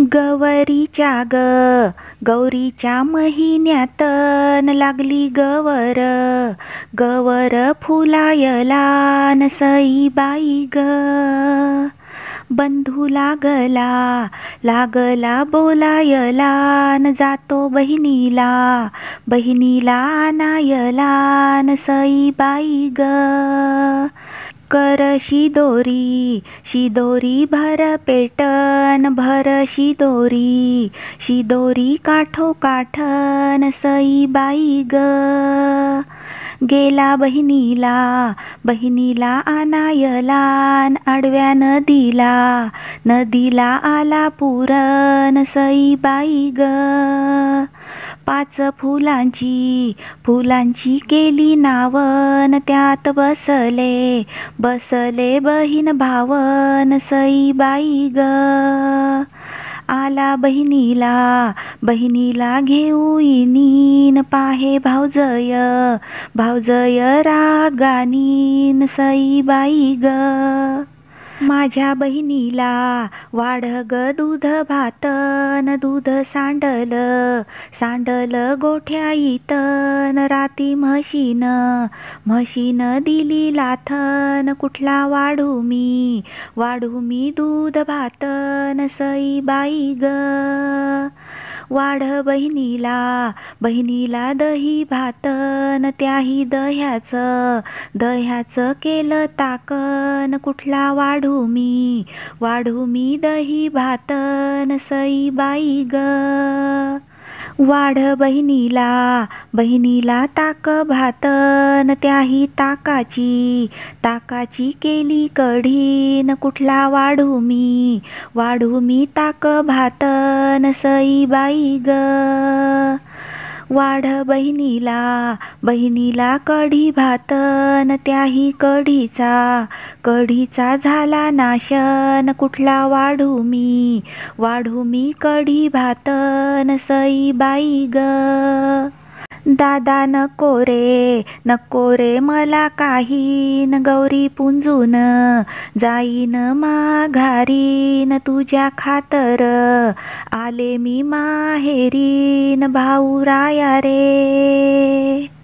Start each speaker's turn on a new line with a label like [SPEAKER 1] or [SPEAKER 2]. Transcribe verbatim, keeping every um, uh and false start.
[SPEAKER 1] गवरीच्या ग गौरीच्या महिन्यात न लागली गवर, गवर फुलायला न सईबाई ग. बंधू लागला लागला बोलायला न जातो बहिणीला, बहिणीला आणायला न सईबाई ग. कर शिदोरी शिदोरी भर पेटन, भर शिदोरी शिदोरी काठो काठन सईबाई ग. गेला बहिणीला बहिणीला आणायला आडव्या नदीला, नदीला आला पुरन सईबाई ग. पाच फुलांची फुलांची केली नावन, त्यात बसले बसले बहीण भावन सईबाई ग. आला बहिणीला बहिणीला घेऊ इनीन, पाहे भावजय भावजय रागानीन सईबाई ग. माझ्या बहिणीला वाढ ग दूध भातन, दूध सांडल सांडल गोठ्या इतन. राती म्हशीन म्हशीन दिली लाथन, कुठला वाढू मी वाढू मी दूध भातन सईबाई ग. वाढ बहिणीला बहिणीला दही भातन, त्याही दह्याचं दह्याचं केलं ताकन. कुठला वाढू मी वाढू मी दही भातन सईबाई ग. वाढ बहिणीला बहिणीला ताक भातन, त्याही ताकाची ताकाची केली कढीन. कुठला वाढू मी वाढू मी ताक भातन सईबाई ग. वाढ बहिणीला बहिणीला कढी भातन, त्याही कढीचा कढीचा झाला नाशन. कुठला वाढू मी वाढू मी कढी भातन सईबाई ग. दादा नको रे नको रे मला काहीन, गौरी पुंजून जाईन माघारीन. तुझ्या खातर आले मी माहेरीन भाऊराया रे.